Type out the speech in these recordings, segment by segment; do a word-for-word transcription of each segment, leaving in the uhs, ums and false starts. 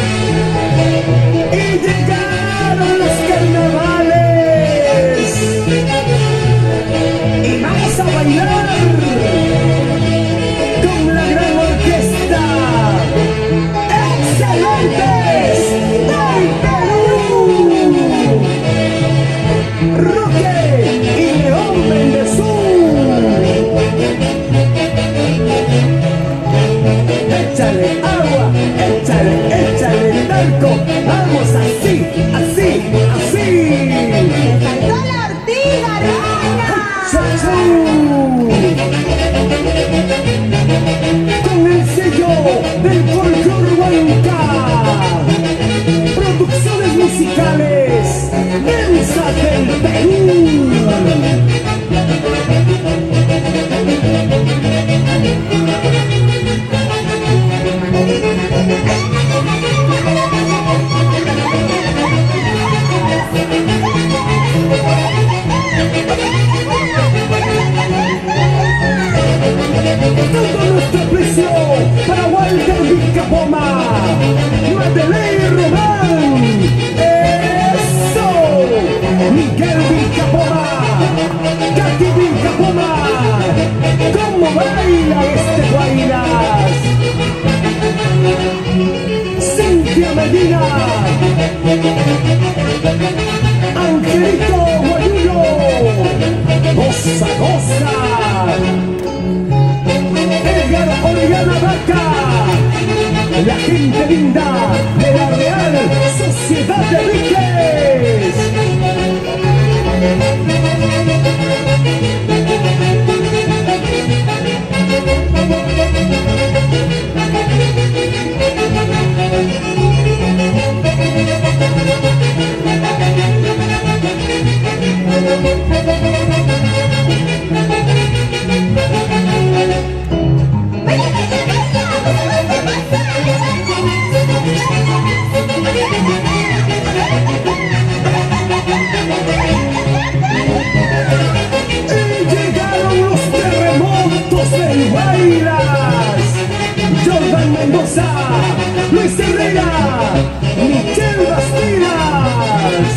Y llegaron los carnavales y vamos a bailar con la gran orquesta Excelentes del Perú, Roque y León Bendezú. Échale agua, échale, échale talco, vamos así, así, así. ¡Me faltó la ortiga, reina! ¡Chau! Con el sello del folclor Huanca, producciones musicales, Densa del Perú. Todo nuestro aprecio para Walter Vilcapoma, Madeleine Román, eso, Miguel Vilcapoma, Katy Vilcapoma, ¿cómo baila este Guaylas? Cintia Medina, Angelito Guayulo, goza, goza. Edgar Oriana Vaca, la gente linda de la Real Sociedad de Riques. Y llegaron los terremotos del Guaylas, Jordan Mendoza, Luis Herrera, Michelle Bastidas.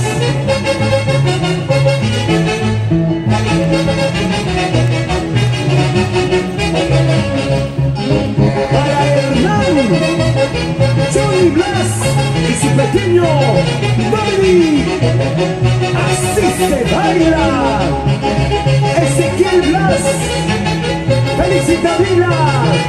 Para Hernán, Johnny Blas y su pequeño Bobby, así se baila. Ezequiel Blas, Felicita Vila.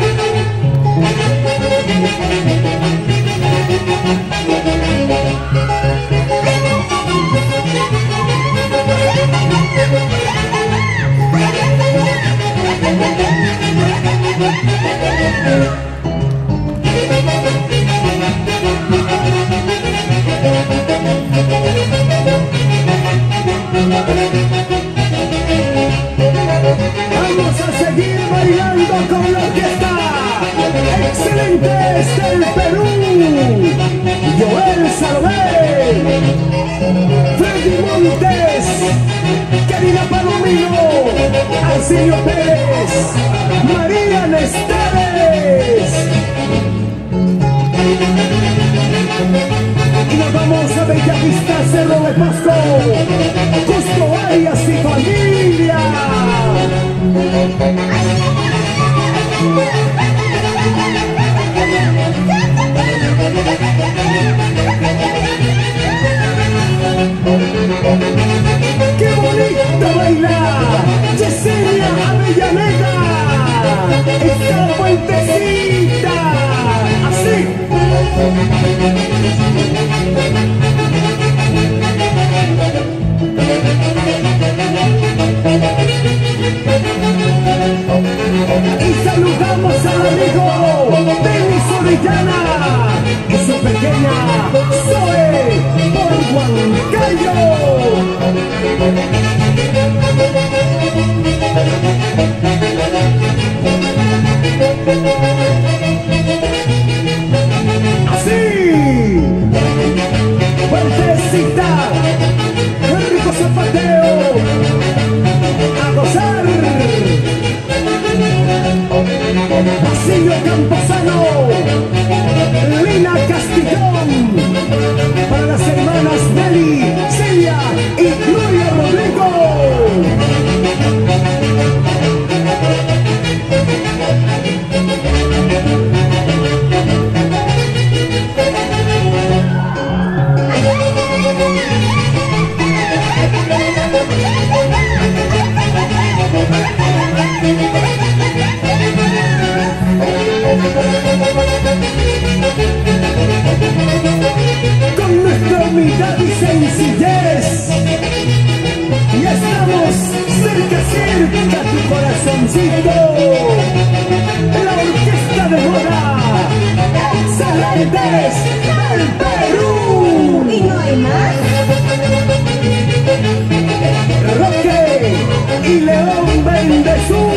Vamos a seguir bailando con la orquesta Excelentes del Perú, Joel Salomé, Freddy Montes, Karina Palomino, Arsenio Pérez, María Nestares. Y nos vamos a Bellavista, Cerro de Pasco, Cusco, Arias y familia. ¡Qué bonito bailar! Yesenia Avellaneda, esta puentecita, así. Y saludamos al amigo Denis Orellana y su pequeña Zoe por Huancayo. Así, fuertecita, qué rico zapateo, a gozar. Basilio Camposano, Lina Castillón, para las hermanas Nelly, Celia y Gloria Rodrigo. Con nuestra humildad y sencillez, ya estamos cerca, cerca a tu corazoncito. La orquesta de moda Excelentes del Perú. Y no hay más. Roque y León Bendezú.